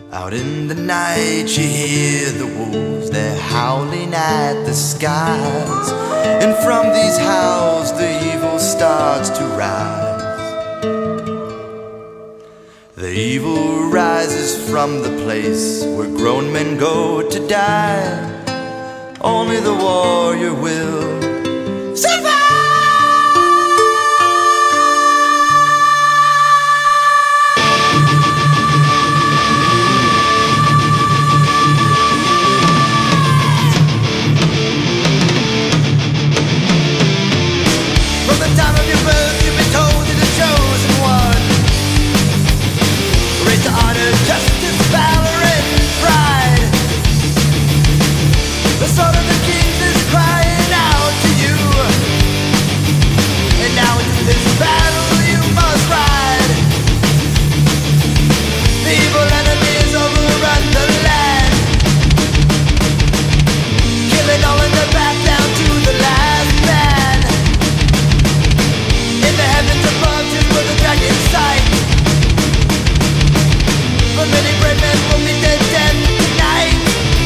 Out in the night you hear the wolves, they're howling at the skies, and from these howls the evil starts to rise. The evil rises from the place where grown men go to die. Only the warrior will survive. Justice, valor, and pride. The sword of the kings is crying out to you, and now into this battle you must ride. The evil enemy has overrun the land, killing all in the back down to the last man. In the heavens above is where the dragon's sight. But many brave men will meet their death tonight.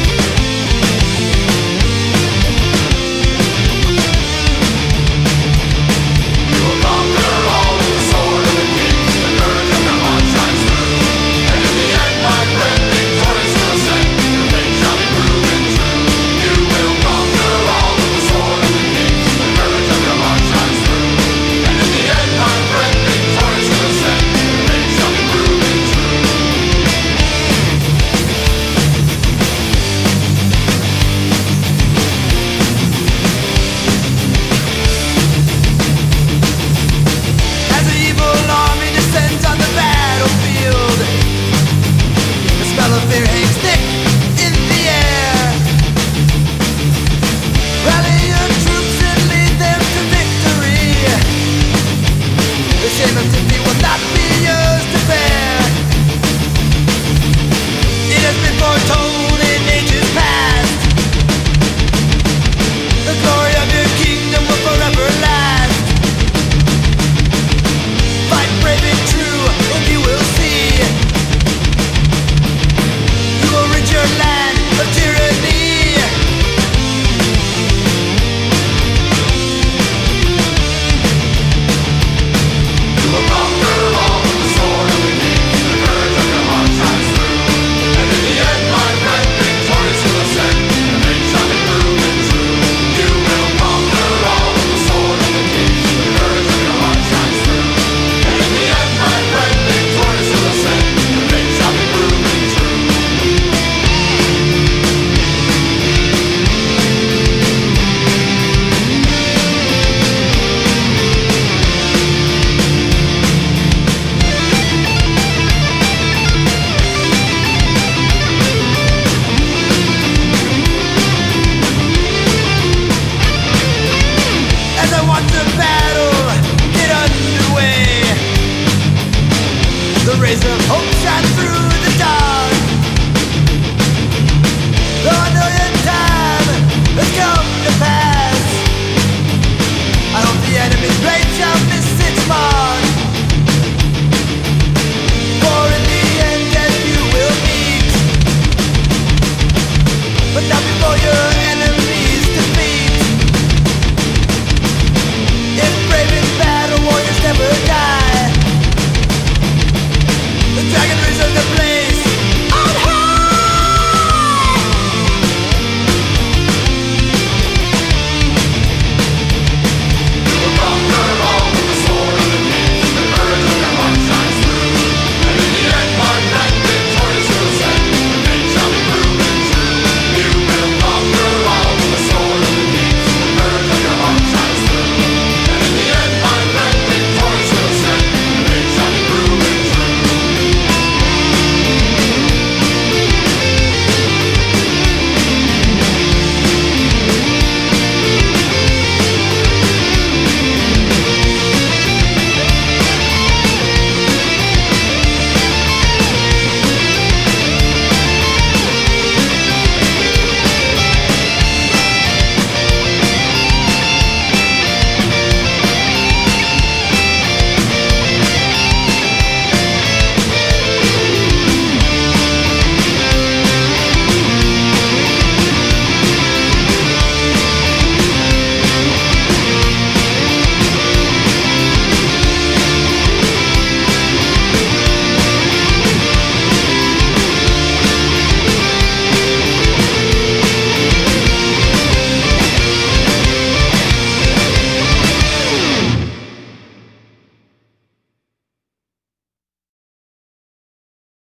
You will conquer all with the sword of the kings. The courage of your heart shines through. And in the end, my friend, victorious will ascend. Your faith shall be proven true. You will conquer all with the sword of the kings. The courage of your heart shines through. And in the end, my friend, victorious will ascend. Your faith shall be proven true. On the battlefield, the smell of fear hangs thick in the air. Rally your troops and lead them to victory. The shame of defeat will not be yours to bear. It has been foretold in ages past. The glory of your kingdom will forever last. Fight brave and true, and you will see. You will rid your land of tyranny. You will conquer all with the sword of the kings. The courage of your heart shines through. And in the end, my friend, victorious will ascend. The fate shall be proven true. You will conquer all with the sword of the kings. The courage of your heart shines through. And in the end, my friend, victorious will ascend. The fate shall be proven true. As I watch the battle get underway, the rays of hope shine through